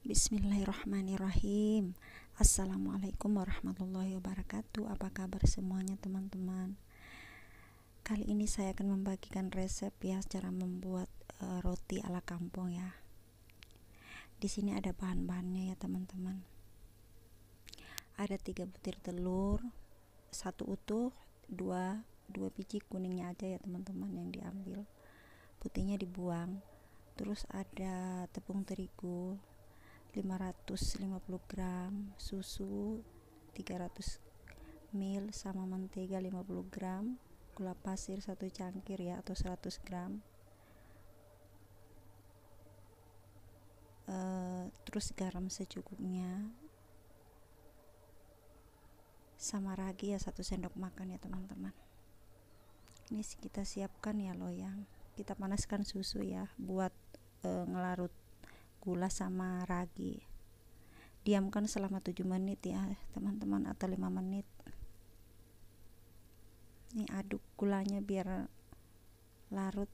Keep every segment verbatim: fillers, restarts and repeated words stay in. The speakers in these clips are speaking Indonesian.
Bismillahirrahmanirrahim. Assalamualaikum warahmatullahi wabarakatuh. Apa kabar semuanya teman-teman? Kali ini saya akan membagikan resep ya, cara membuat uh, roti ala kampung ya. Di sini ada bahan-bahannya ya teman-teman. Ada tiga butir telur, satu utuh, dua dua biji kuningnya aja ya teman-teman yang diambil. Putihnya dibuang. Terus ada tepung terigu lima ratus lima puluh gram, susu tiga ratus mililiter sama mentega lima puluh gram, gula pasir satu cangkir ya atau seratus gram. Uh, terus garam secukupnya. Sama ragi ya satu sendok makan ya teman-teman. Ini kita siapkan ya loyang. Kita panaskan susu ya buat uh, ngelarut gula sama ragi. Diamkan selama tujuh menit ya teman-teman atau lima menit. Ini aduk gulanya biar larut.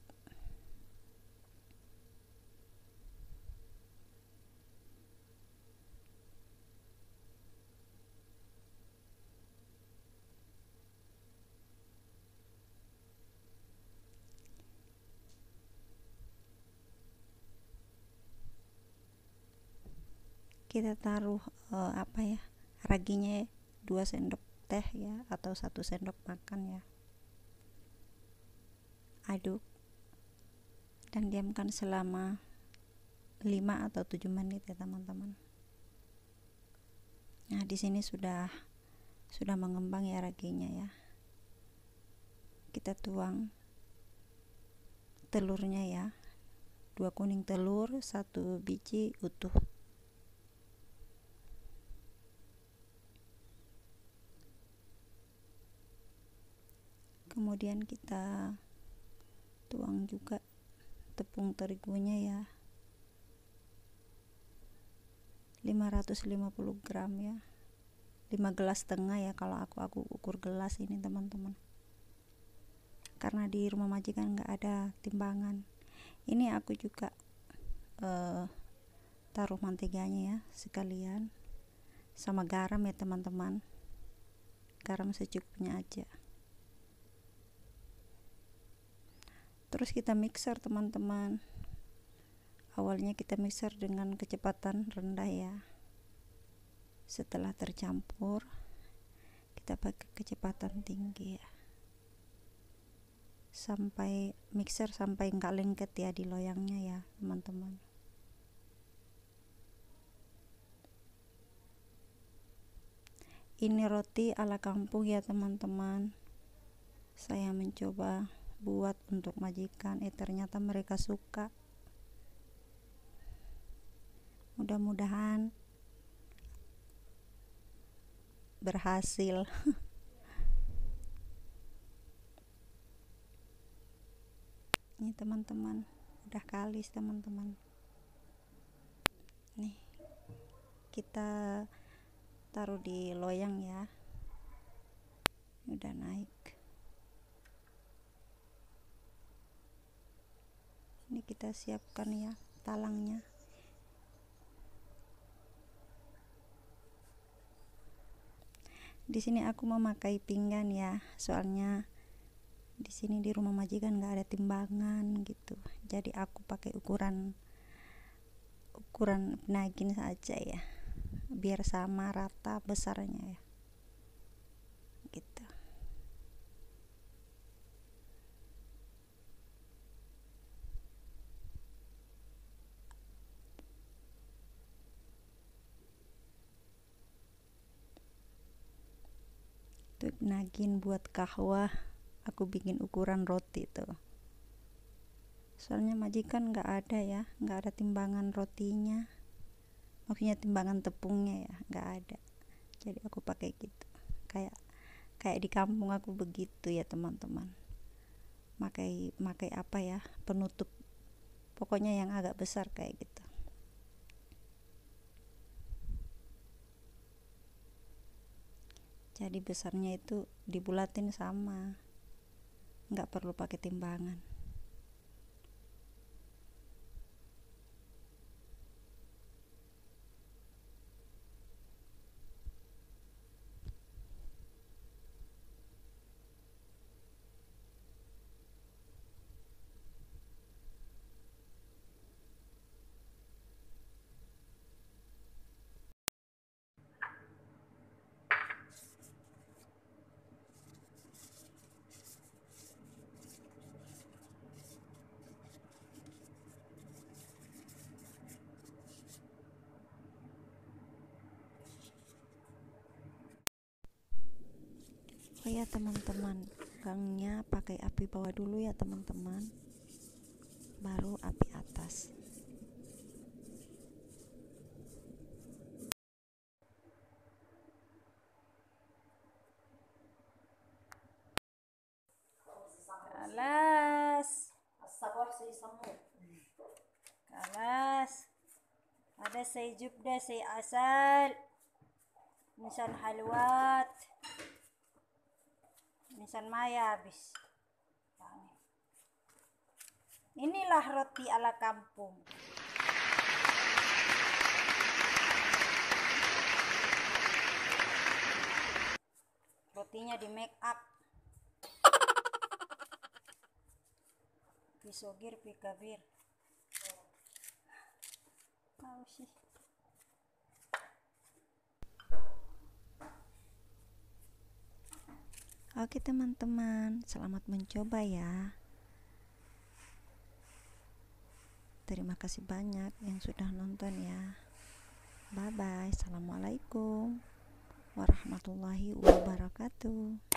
Kita taruh uh, apa ya raginya dua sendok teh ya atau satu sendok makan ya. Aduk dan diamkan selama lima atau tujuh menit ya teman-teman. Nah di sini sudah sudah mengembang ya raginya ya. Kita tuang telurnya ya, dua kuning telur, satu biji utuh. Kemudian kita tuang juga tepung terigunya ya, lima ratus lima puluh gram ya, lima gelas setengah ya kalau aku aku ukur gelas ini teman-teman, karena di rumah majikan nggak ada timbangan. Ini aku juga uh, taruh manteganya ya sekalian, sama garam ya teman-teman, garam secukupnya aja. Terus kita mixer teman-teman. Awalnya kita mixer dengan kecepatan rendah ya. Setelah tercampur, kita pakai kecepatan tinggi ya. Sampai mixer sampai enggak lengket ya di loyangnya ya teman-teman. Ini roti ala kampung ya teman-teman. Saya mencoba buat untuk majikan, eh ternyata mereka suka. Mudah-mudahan berhasil. Ini teman-teman, udah kalis teman-teman. Nih kita taruh di loyang ya. Udah naik. Ini kita siapkan ya talangnya. Di sini aku memakai pinggan ya, soalnya di sini di rumah majikan nggak ada timbangan gitu. Jadi aku pakai ukuran ukuran penagin saja ya, biar sama rata besarnya ya. Gitu. Tuh nagin buat kahwa aku bikin ukuran roti tuh, soalnya majikan nggak ada ya, nggak ada timbangan rotinya, maksudnya timbangan tepungnya ya nggak ada, jadi aku pakai gitu, kayak kayak di kampung aku begitu ya teman-teman, pakai pakai apa ya penutup, pokoknya yang agak besar kayak gitu. Jadi besarnya itu dibulatin sama, nggak perlu pakai timbangan. Oh ya teman-teman, gangnya pakai api bawah dulu ya teman-teman, baru api atas. Kalas kalas ada say jubda say asal minsan halwat minsan maya habis. Inilah roti ala kampung. Rotinya di make up. Pisogir pikabir. Tahu sih. Oke teman-teman, selamat mencoba ya. Terima kasih banyak yang sudah nonton ya. Bye bye. Assalamualaikum warahmatullahi wabarakatuh.